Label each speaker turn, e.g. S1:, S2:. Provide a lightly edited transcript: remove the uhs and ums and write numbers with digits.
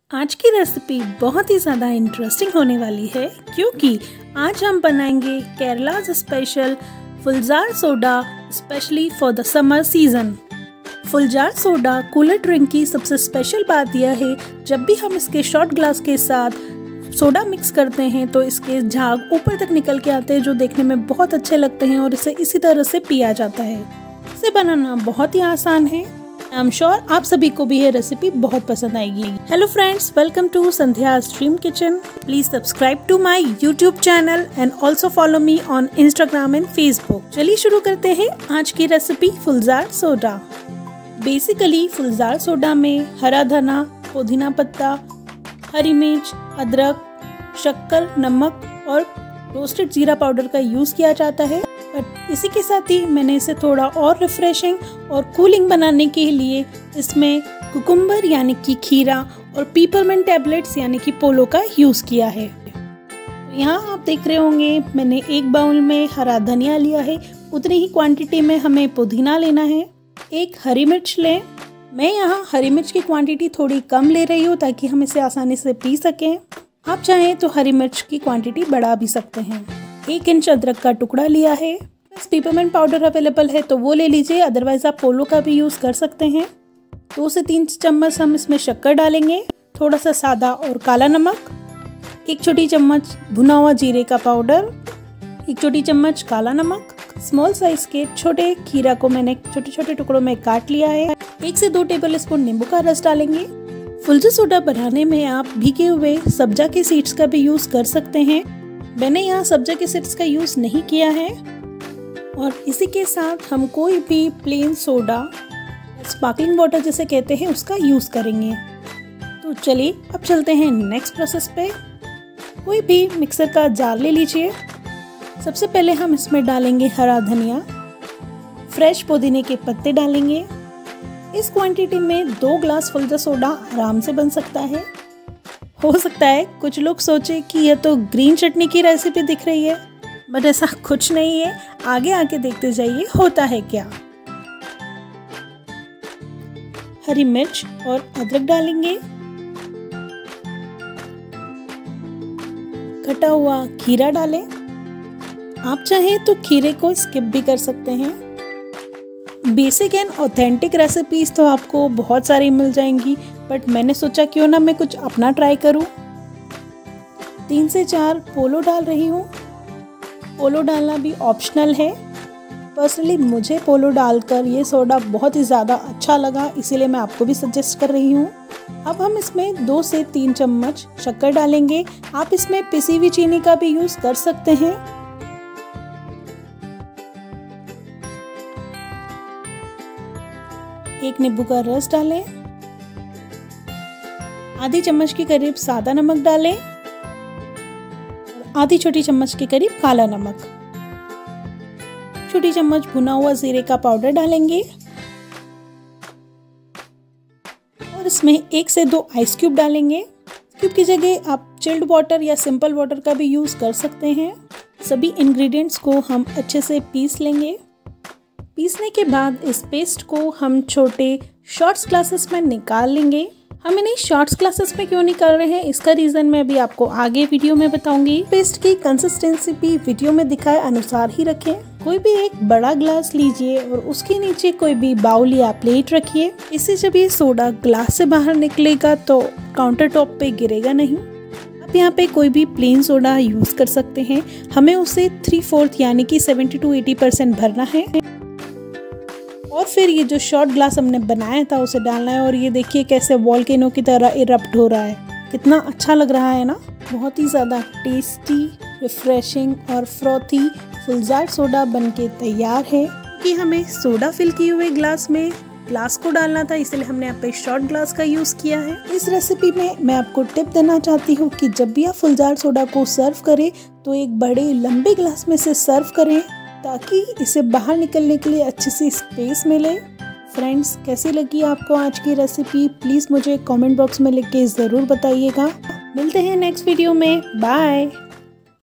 S1: आज की रेसिपी बहुत ही ज़्यादा इंटरेस्टिंग होने वाली है क्योंकि आज हम बनाएंगे Kerala special fuljar soda specially for the summer season. Fuljar soda cooler drink की सबसे स्पेशल बात यह है, जब भी हम इसके शॉट ग्लास के साथ सोडा मिक्स करते हैं तो इसके झाग ऊपर तक निकल के आते हैं, जो देखने में बहुत अच्छे लगते हैं और इसे इसी तरह से पिया जाता है। इसे बनाना बहुत ही आसान है। आई एम श्योर आप सभी को भी ये रेसिपी बहुत पसंद आएगी। Hello friends, welcome to Sandhya dream kitchen. Please subscribe to my YouTube channel and also follow me on Instagram and Facebook. चलिए शुरू करते हैं आज की recipe fuljar soda. Basically fuljar soda में हरा धना, पुदीना पत्ता, हरी मिर्च, अदरक, शक्कर, नमक और रोस्टेड जीरा पाउडर का यूज किया जाता है। बट इसी के साथ ही मैंने इसे थोड़ा और रिफ्रेशिंग और कूलिंग बनाने के लिए इसमें कुकुम्बर यानी कि खीरा और पीपरमेंट टैबलेट्स यानी कि पोलो का यूज किया है। यहाँ आप देख रहे होंगे मैंने एक बाउल में हरा धनिया लिया है, उतनी ही क्वांटिटी में हमें पुदीना लेना है। एक हरी मिर्च लें। मैं यहाँ हरी मिर्च की क्वांटिटी थोड़ी कम ले रही हूँ ताकि हम इसे आसानी से पी सकें। आप चाहें तो हरी मिर्च की क्वांटिटी बढ़ा भी सकते हैं। 1 इंच अदरक का टुकड़ा लिया है। पीपरमेंट पाउडर अवेलेबल है तो वो ले लीजिए, अदरवाइज आप पोलो का भी यूज कर सकते हैं। 2 से 3 चम्मच हम इसमें शक्कर डालेंगे, थोड़ा सा सादा और काला नमक, 1 छोटी चम्मच भुना हुआ जीरे का पाउडर, 1 छोटी चम्मच काला नमक, स्मॉल साइज के छोटे खीरा को मैंने छोटे छोटे टुकड़ों में काट लिया है। 1 से 2 टेबल स्पून नींबू का रस डालेंगे। फुलजार सोडा बनाने में आप भीगे हुए सब्जा के सीड्स का भी यूज कर सकते हैं। मैंने यहाँ सब्जा के सीड्स का यूज नहीं किया है। और इसी के साथ हम कोई भी प्लेन सोडा, स्पार्कलिंग वाटर जिसे कहते हैं, उसका यूज करेंगे। तो चलिए अब चलते हैं नेक्स्ट प्रोसेस पे। कोई भी मिक्सर का जार ले लीजिए। सबसे पहले हम इसमें डालेंगे हरा धनिया, फ्रेश पुदीने के पत्ते डालेंगे। इस क्वांटिटी में 2 ग्लास फुलजार सोडा आराम से बन सकता है। हो सकता है कुछ लोग सोचे कि यह तो ग्रीन चटनी की रेसिपी दिख रही है, बट ऐसा कुछ नहीं है। आगे आके देखते जाइए होता है क्या। हरी मिर्च और अदरक डालेंगे। कटा हुआ खीरा डालें। आप चाहें तो खीरे को स्किप भी कर सकते हैं। बेसिक एंड ऑथेंटिक रेसिपीज तो आपको बहुत सारी मिल जाएंगी, बट मैंने सोचा क्यों ना मैं कुछ अपना ट्राई करूं। 3 से 4 पोलो डाल रही हूँ। पोलो डालना भी ऑप्शनल है। पर्सनली मुझे पोलो डालकर ये सोडा बहुत ही ज़्यादा अच्छा लगा, इसीलिए मैं आपको भी सजेस्ट कर रही हूँ। अब हम इसमें 2 से 3 चम्मच शक्कर डालेंगे। आप इसमें पिसी हुई चीनी का भी यूज़ कर सकते हैं। एक नींबू का रस डालें। आधी चम्मच के करीब सादा नमक डालें और आधी छोटी चम्मच के करीब काला नमक। छोटी चम्मच भुना हुआ जीरे का पाउडर डालेंगे और इसमें 1 से 2 आइस क्यूब डालेंगे। क्यूब की जगह आप चिल्ड वाटर या सिंपल वाटर का भी यूज कर सकते हैं। सभी इंग्रेडिएंट्स को हम अच्छे से पीस लेंगे। पीसने के बाद इस पेस्ट को हम छोटे शॉर्ट्स ग्लासेस में निकाल लेंगे। हम इन्हें शॉर्ट्स ग्लासेस में क्यों निकाल रहे हैं, इसका रीज़न मैं भी आपको आगे वीडियो में बताऊंगी। पेस्ट की कंसिस्टेंसी भी वीडियो में दिखाए अनुसार ही रखें। कोई भी एक बड़ा ग्लास लीजिए और उसके नीचे कोई भी बाउल या प्लेट रखिए। इससे जब ये सोडा ग्लास से बाहर निकलेगा तो काउंटर टॉप पे गिरेगा नहीं। आप यहाँ पे कोई भी प्लेन सोडा यूज़ कर सकते हैं। हमें उसे 3/4 यानी कि 70 to 80% भरना है और फिर ये जो शॉर्ट ग्लास हमने बनाया था उसे डालना है। और ये देखिए कैसे वॉल्केनो की तरह इरप्ट हो रहा है। कितना अच्छा लग रहा है ना। बहुत ही ज़्यादा टेस्टी, रिफ्रेशिंग और फ्रॉथी फुलजार सोडा बनके तैयार है। कि हमें सोडा फिल किए हुए ग्लास में ग्लास को डालना था, इसलिए हमने यहाँ पे शॉर्ट ग्लास का यूज़ किया है। इस रेसिपी में मैं आपको टिप देना चाहती हूँ कि जब भी आप फुलजार सोडा को सर्व करें तो एक बड़े लंबे ग्लास में से सर्व करें ताकि इसे बाहर निकलने के लिए अच्छी सी स्पेस मिले। फ्रेंड्स, कैसी लगी आपको आज की रेसिपी, प्लीज़ मुझे कमेंट बॉक्स में लिख के ज़रूर बताइएगा। मिलते हैं नेक्स्ट वीडियो में। बाय।